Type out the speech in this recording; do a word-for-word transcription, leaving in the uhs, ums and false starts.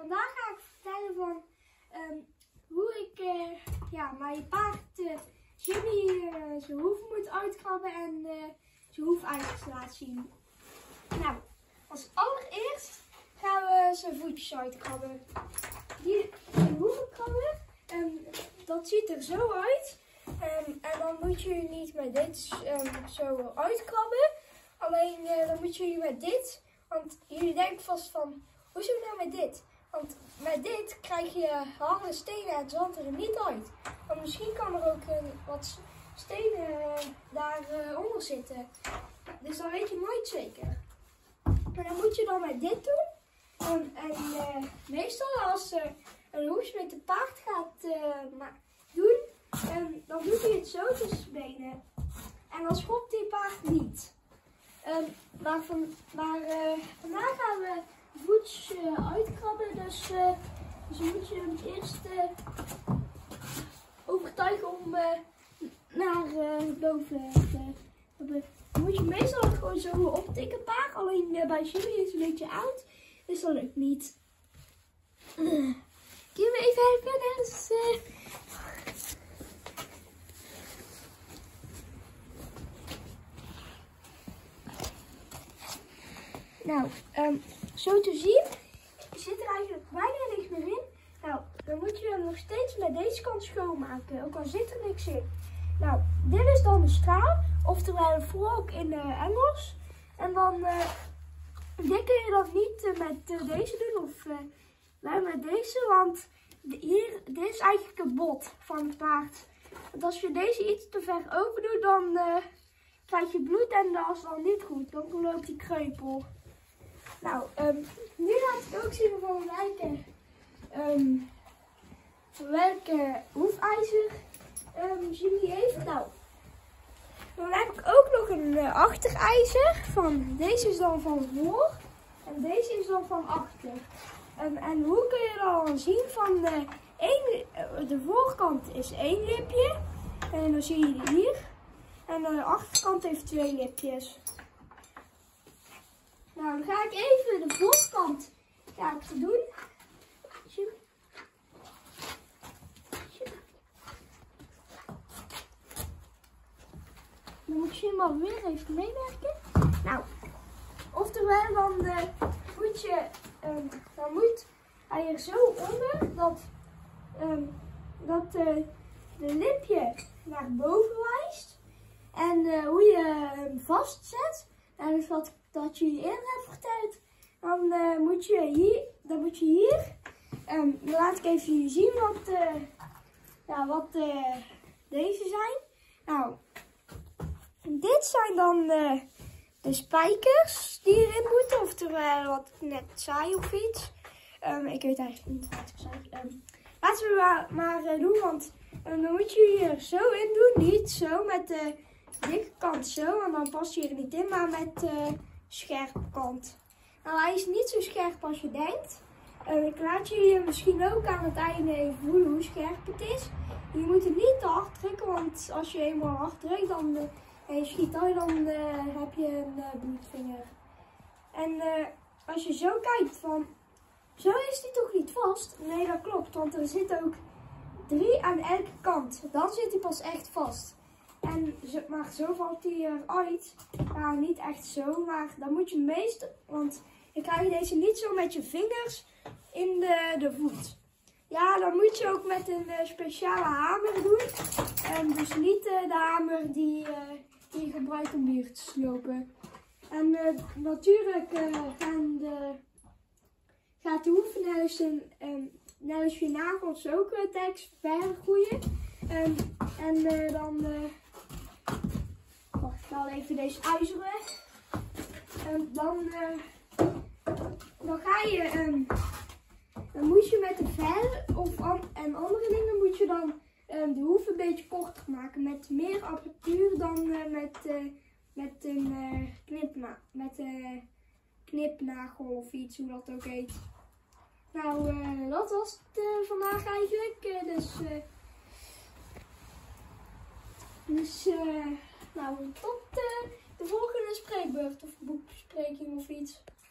vandaag ga ik vertellen van um, hoe ik uh, ja, mijn paard uh, Jimmy uh, zijn hoeven moet uitkrabben en uh, zijn hoefijzers laten zien. Nou, als allereerst gaan we zijn voetjes uitkrabben. Hier zijn hoevenkrabben. Um, dat ziet er zo uit. Um, en dan moet je niet met dit um, zo uitkrabben. Alleen uh, dan moet je met dit. Want jullie denken vast van, hoezo nou met dit? Want met dit krijg je harde stenen en zand er niet uit. Want misschien kan er ook uh, wat stenen uh, daaronder uh, zitten. Dus dan weet je nooit zeker. Maar dan moet je dan met dit doen. Um, en uh, meestal als uh, een hoes met de paard gaat uh, doen, um, dan doet hij het zo tussen benen. En dan schopt die paard niet. Um, maar van, maar uh, vandaag gaan we voets uh, uitkrabben. Dus, uh, dus moet je hem eerst uh, overtuigen om uh, naar uh, boven te hebben. Dan moet je meestal gewoon zo optikken paard. Alleen uh, bij Jimmy is het een beetje oud. Dus dat lukt niet. Uh, Kun je me even helpen? Dus, uh... Nou, um, zo te zien zit er eigenlijk bijna niks meer in. Nou, dan moet je hem nog steeds met deze kant schoonmaken, ook al zit er niks in. Nou, dit is dan de straal, oftewel een fork in uh, Engels. En dan, uh, dit kun je dan niet uh, met uh, deze doen, of uh, wel met deze, want hier, dit is eigenlijk het bot van het paard. Want als je deze iets te ver open doet, dan uh, krijg je bloed en dat is dan niet goed, dan loopt die kreupel. Nou, um, nu laat ik ook zien van welke, um, van welke hoefijzer um, Jimmy heeft. Nou, dan heb ik ook nog een uh, achterijzer. Van, deze is dan van voor en deze is dan van achter. Um, en hoe kun je dan zien van de, een, uh, de voorkant is één lipje. En dan zie je die hier. En de achterkant heeft twee lipjes. Nou, dan ga ik even de voorkant ja, te doen. Dan moet je maar weer even meewerken. Nou, oftewel dan uh, moet je, um, dan moet hij er zo onder dat, um, dat uh, de lipje naar boven wijst. En uh, hoe je hem vastzet, dat is wat dat je je eerder hebt verteld, dan uh, moet je hier, dan moet je hier, um, dan laat ik even jullie zien wat, uh, ja, wat uh, deze zijn. Nou, dit zijn dan uh, de spijkers die erin moeten, oftewel wat ik net zei of iets. Um, ik weet eigenlijk niet wat ik zei. Um, laten we maar, maar uh, doen, want um, dan moet je hier zo in doen, niet zo met de dikke kant zo, want dan past je er niet in, maar met uh, scherpe kant. Nou, hij is niet zo scherp als je denkt. Uh, ik laat jullie misschien ook aan het einde even voelen hoe scherp het is. Je moet het niet te hard drukken, want als je eenmaal hard drukt dan, uh, en je schiet uit, dan uh, heb je een uh, bloedvinger. En uh, als je zo kijkt van, zo is die toch niet vast? Nee, dat klopt, want er zitten ook drie aan elke kant. Dan zit hij pas echt vast. En zo, maar zo valt hij eruit. Ja, niet echt zo, maar dan moet je meestal, want je krijgt deze niet zo met je vingers in de, de voet. Ja, dan moet je ook met een uh, speciale hamer doen. En dus niet uh, de hamer die, uh, die je gebruikt om bier te slopen. En uh, natuurlijk uh, gaan de, gaat de hoefnels en um, net als je nagels ook uh, tekst verder groeien. Um, en uh, dan... Uh, Wacht, ik haal even deze ijzer weg. Um, dan, uh, dan ga je, um, dan moet je met de vel of an en andere dingen moet je dan um, de hoef een beetje korter maken. Met meer apparatuur dan uh, met, uh, met een uh, knipna met een knipnagel of iets, hoe dat ook heet. Nou, uh, dat was het uh, vandaag eigenlijk. Uh, dus, uh, dus uh, nou, tot uh, de volgende spreekbeurt of boekbespreking of iets.